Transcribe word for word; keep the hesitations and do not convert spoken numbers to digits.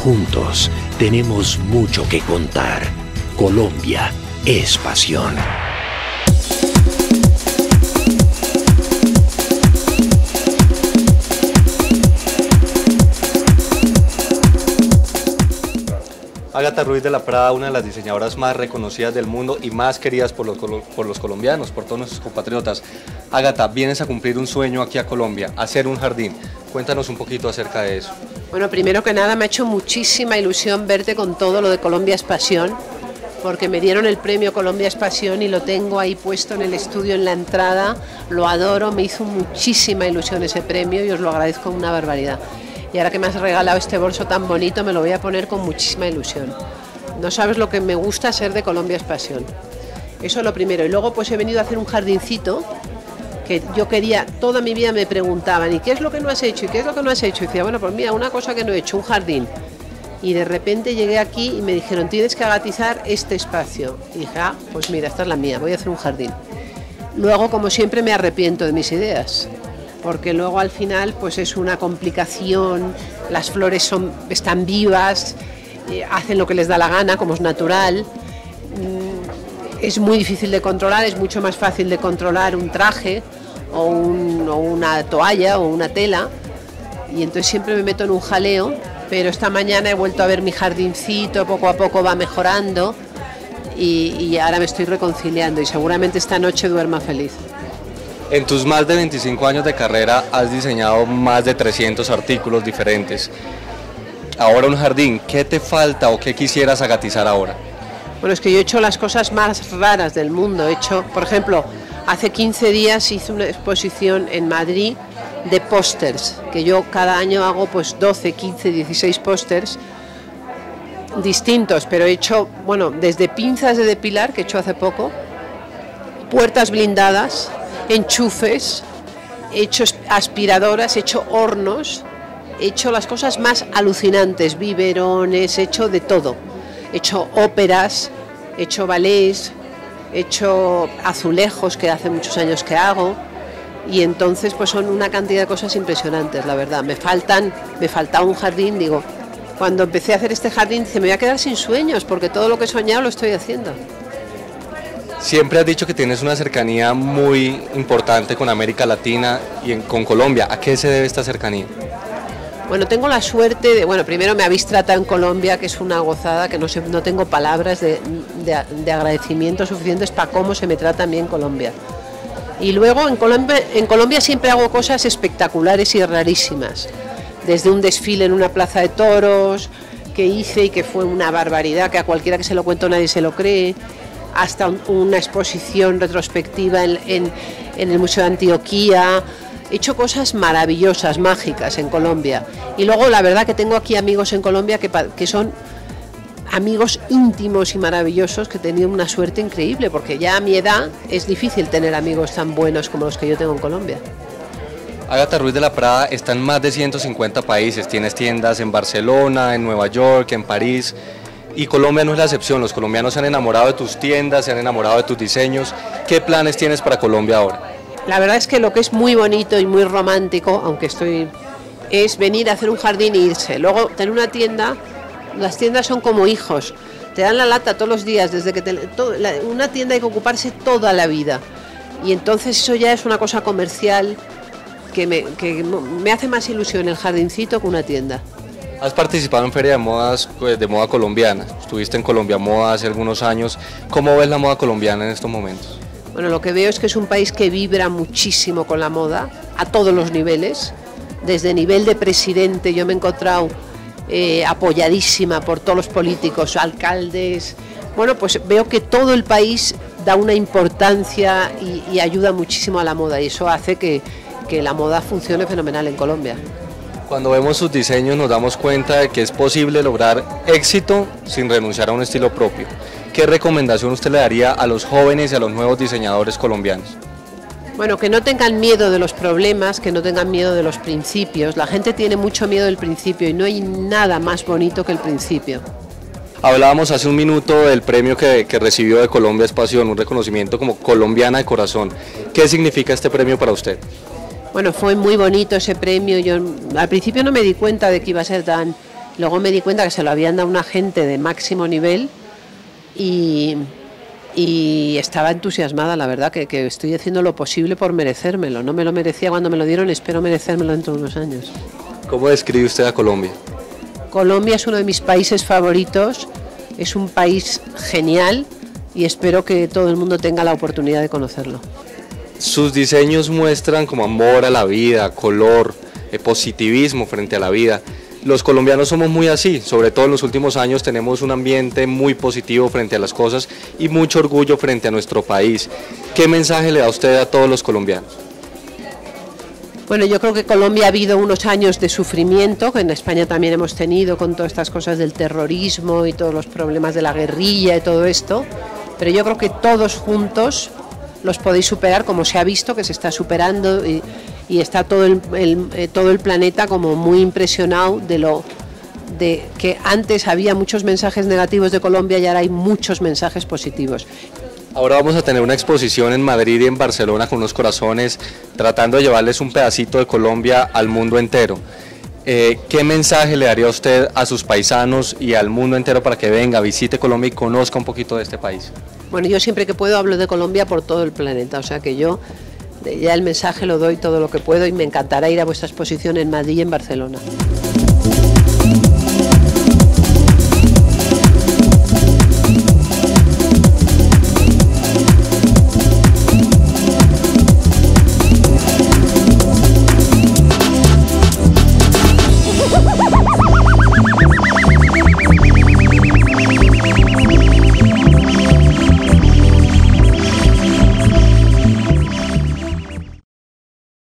Juntos tenemos mucho que contar. Colombia es pasión. Ágata Ruiz de la Prada, una de las diseñadoras más reconocidas del mundo y más queridas por los, por los colombianos, por todos nuestros compatriotas. Ágata, vienes a cumplir un sueño aquí a Colombia, hacer un jardín. Cuéntanos un poquito acerca de eso. Bueno, primero que nada me ha hecho muchísima ilusión verte con todo lo de Colombia es Pasión, porque me dieron el premio Colombia es Pasión y lo tengo ahí puesto en el estudio en la entrada, lo adoro, me hizo muchísima ilusión ese premio y os lo agradezco una barbaridad. Y ahora que me has regalado este bolso tan bonito me lo voy a poner con muchísima ilusión. No sabes lo que me gusta ser de Colombia es Pasión. Eso es lo primero. Y luego pues he venido a hacer un jardincito que yo quería, toda mi vida me preguntaban, ¿y qué es lo que no has hecho? ¿Y qué es lo que no has hecho? Y decía, bueno, pues mira, una cosa que no he hecho, un jardín. Y de repente llegué aquí y me dijeron, tienes que agatizar este espacio. Y dije, ah, pues mira, esta es la mía, voy a hacer un jardín. Luego, como siempre, me arrepiento de mis ideas, porque luego al final pues es una complicación, las flores son, están vivas, eh, hacen lo que les da la gana, como es natural. Mm, es muy difícil de controlar, es mucho más fácil de controlar un traje o, un, o una toalla o una tela, y entonces siempre me meto en un jaleo, pero esta mañana he vuelto a ver mi jardincito, poco a poco va mejorando y, y ahora me estoy reconciliando y seguramente esta noche duerma feliz. En tus más de veinticinco años de carrera has diseñado más de trescientos artículos diferentes. Ahora un jardín, ¿qué te falta o qué quisieras agatizar ahora? Bueno, es que yo he hecho las cosas más raras del mundo. He hecho, por ejemplo, hace quince días hice una exposición en Madrid de pósters, que yo cada año hago pues doce, quince, dieciséis pósters distintos, pero he hecho, bueno, desde pinzas de depilar, que he hecho hace poco, puertas blindadas, enchufes, he hecho aspiradoras, he hecho hornos, he hecho las cosas más alucinantes, biberones, he hecho de todo. He hecho óperas, he hecho ballets, he hecho azulejos, que hace muchos años que hago, y entonces pues son una cantidad de cosas impresionantes, la verdad. Me faltan, me faltaba un jardín, digo, cuando empecé a hacer este jardín, dije, me voy a quedar sin sueños, porque todo lo que he soñado lo estoy haciendo. Siempre has dicho que tienes una cercanía muy importante con América Latina y en, con Colombia. ¿A qué se debe esta cercanía? Bueno, tengo la suerte de, bueno, primero me habéis tratado en Colombia, que es una gozada, que no, sé, no tengo palabras de, de, de agradecimiento suficientes para cómo se me trata a mí en Colombia. Y luego en Colombia, en Colombia siempre hago cosas espectaculares y rarísimas, desde un desfile en una plaza de toros que hice y que fue una barbaridad, que a cualquiera que se lo cuento nadie se lo cree, hasta un, una exposición retrospectiva en, en, en el Museo de Antioquía. He hecho cosas maravillosas, mágicas en Colombia. Y luego la verdad que tengo aquí amigos en Colombia que, que son amigos íntimos y maravillosos, que he tenido una suerte increíble, porque ya a mi edad es difícil tener amigos tan buenos como los que yo tengo en Colombia. Ágata Ruiz de la Prada está en más de ciento cincuenta países, tienes tiendas en Barcelona, en Nueva York, en París, y Colombia no es la excepción. Los colombianos se han enamorado de tus tiendas, se han enamorado de tus diseños. ¿Qué planes tienes para Colombia ahora? La verdad es que lo que es muy bonito y muy romántico, aunque estoy, es venir a hacer un jardín e irse. Luego tener una tienda, las tiendas son como hijos, te dan la lata todos los días, desde que te, todo, la, una tienda hay que ocuparse toda la vida. Y entonces eso ya es una cosa comercial que me, que me hace más ilusión el jardincito que una tienda. Has participado en Feria de Modas, pues, de moda colombiana, estuviste en Colombia Moda hace algunos años. ¿Cómo ves la moda colombiana en estos momentos? Bueno, lo que veo es que es un país que vibra muchísimo con la moda, a todos los niveles. Desde nivel de presidente yo me he encontrado eh, apoyadísima por todos los políticos, alcaldes. Bueno, pues veo que todo el país da una importancia y, y ayuda muchísimo a la moda, y eso hace que, que la moda funcione fenomenal en Colombia. Cuando vemos sus diseños nos damos cuenta de que es posible lograr éxito sin renunciar a un estilo propio. ¿Qué recomendación usted le daría a los jóvenes y a los nuevos diseñadores colombianos? Bueno, que no tengan miedo de los problemas, que no tengan miedo de los principios. La gente tiene mucho miedo del principio y no hay nada más bonito que el principio. Hablábamos hace un minuto del premio que, que recibió de Colombia es Pasión, un reconocimiento como colombiana de corazón. ¿Qué significa este premio para usted? Bueno, fue muy bonito ese premio. Yo al principio no me di cuenta de que iba a ser tan, Luego me di cuenta que se lo habían dado a una gente de máximo nivel y, y estaba entusiasmada, la verdad, que, que estoy haciendo lo posible por merecérmelo. No me lo merecía cuando me lo dieron, espero merecérmelo dentro de unos años. ¿Cómo describe usted a Colombia? Colombia es uno de mis países favoritos, es un país genial y espero que todo el mundo tenga la oportunidad de conocerlo. Sus diseños muestran como amor a la vida, color, eh, positivismo frente a la vida. Los colombianos somos muy así, sobre todo en los últimos años tenemos un ambiente muy positivo frente a las cosas y mucho orgullo frente a nuestro país. ¿Qué mensaje le da usted a todos los colombianos? Bueno, yo creo que Colombia ha habido unos años de sufrimiento, que en España también hemos tenido con todas estas cosas del terrorismo y todos los problemas de la guerrilla y todo esto, pero yo creo que todos juntos los podéis superar, como se ha visto que se está superando y, y está todo el, el, eh, todo el planeta como muy impresionado de lo de que antes había muchos mensajes negativos de Colombia y ahora hay muchos mensajes positivos. Ahora vamos a tener una exposición en Madrid y en Barcelona con unos corazones, tratando de llevarles un pedacito de Colombia al mundo entero. Eh, ¿Qué mensaje le daría usted a sus paisanos y al mundo entero para que venga, visite Colombia y conozca un poquito de este país? Bueno, yo siempre que puedo hablo de Colombia por todo el planeta, o sea que yo ya el mensaje lo doy todo lo que puedo y me encantará ir a vuestra exposición en Madrid y en Barcelona.